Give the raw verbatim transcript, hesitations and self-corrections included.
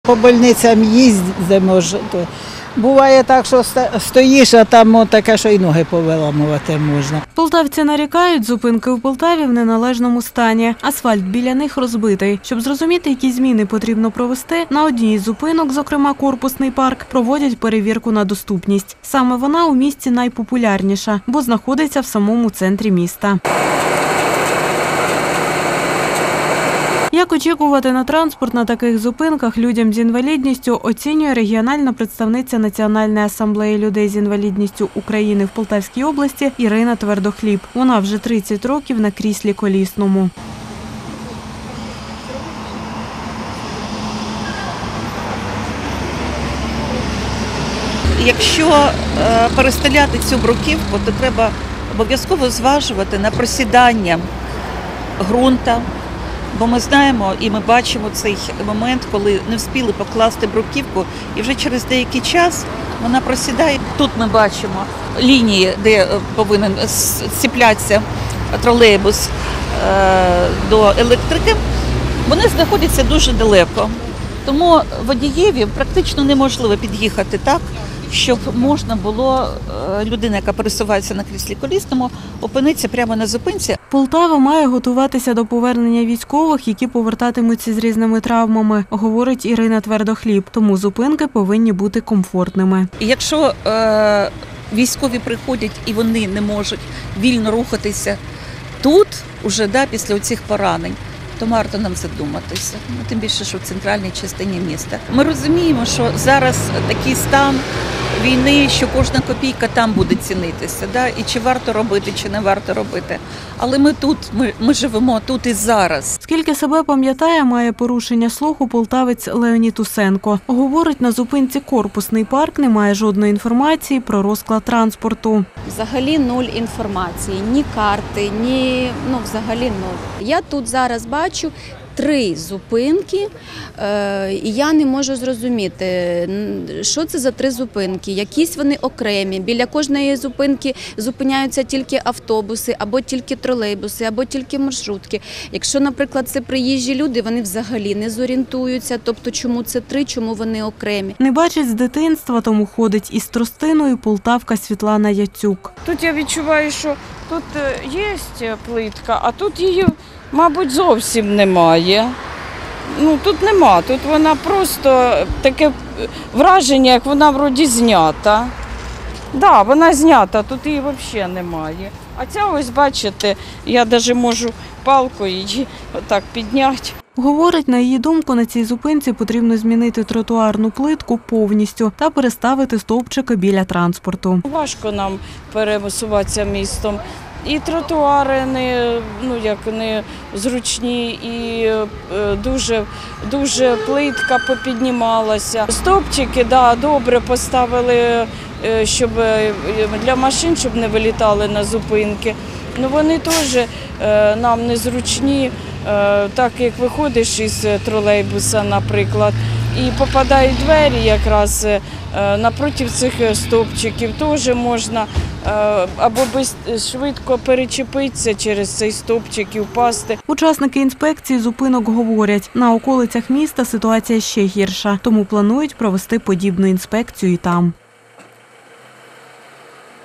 По больницям їздимо. Буває так, що стоїш, а там таке, що й ноги повиламувати можна. Полтавці нарікають, зупинки у Полтаві в неналежному стані. Асфальт біля них розбитий. Щоб зрозуміти, які зміни потрібно провести, на одній із зупинок, зокрема Корпусний парк, проводять перевірку на доступність. Саме вона у місті найпопулярніша, бо знаходиться в самому центрі міста. Як очікувати на транспорт на таких зупинках людям з інвалідністю, оцінює регіональна представниця Національної асамблеї людей з інвалідністю України в Полтавській області Ірина Твердохліб. Вона вже тридцять років на кріслі колісному. Якщо перестеляти цю бруківку, то треба обов'язково зважувати на просідання ґрунта. Бо ми знаємо і ми бачимо цей момент, коли не встигли покласти бруківку, і вже через деякий час вона просідає. Тут ми бачимо лінії, де повинен зціплятися тролейбус до електрики, вони знаходяться дуже далеко. Тому водієві практично неможливо під'їхати так, щоб можна було, людина, яка пересувається на кріслі колісному, опинитися прямо на зупинці. Полтава має готуватися до повернення військових, які повертатимуться з різними травмами, говорить Ірина Твердохліб. Тому зупинки повинні бути комфортними. Якщо е, військові приходять і вони не можуть вільно рухатися тут, уже да, після цих поранень, то варто нам задуматися, ну, тим більше, що в центральній частині міста. Ми розуміємо, що зараз такий стан війни, що кожна копійка там буде цінитися, да? І чи варто робити, чи не варто робити. Але ми тут, ми, ми живемо тут і зараз. Скільки себе пам'ятає, має порушення слуху полтавець Леонід Усенко. Говорить, на зупинці Корпусний парк немає жодної інформації про розклад транспорту. Взагалі нуль інформації, ні карти, ні, ну взагалі нуль. Я тут зараз бачу три зупинки, і я не можу зрозуміти, що це за три зупинки. Якісь вони окремі, біля кожної зупинки зупиняються тільки автобуси, або тільки тролейбуси, або тільки маршрутки. Якщо, наприклад, це приїжджі люди, вони взагалі не зорієнтуються, тобто чому це три, чому вони окремі. Не бачить з дитинства, тому ходить із тростиною полтавка Світлана Яцюк. Тут я відчуваю, що тут є плитка, а тут її, мабуть, зовсім немає. Ну, тут нема, тут вона просто таке враження, як вона вроді знята. Так, да, вона знята, тут її взагалі немає. А ця ось, бачите, я навіть можу палкою її отак підняти. Говорить, на її думку, на цій зупинці потрібно змінити тротуарну плитку повністю та переставити стовпчики біля транспорту. Важко нам пересуватися містом. І тротуари не, ну, як не зручні, і дуже, дуже плитка попіднімалася. Стовпчики, да, добре поставили, щоб для машин, щоб не вилітали на зупинки. Ну, вони теж нам незручні, так як виходиш із тролейбуса, наприклад, і попадають двері якраз напроти цих стовпчиків, теж можна або швидко перечепитися через цей стовпчик і впасти. Учасники інспекції зупинок говорять, на околицях міста ситуація ще гірша, тому планують провести подібну інспекцію і там.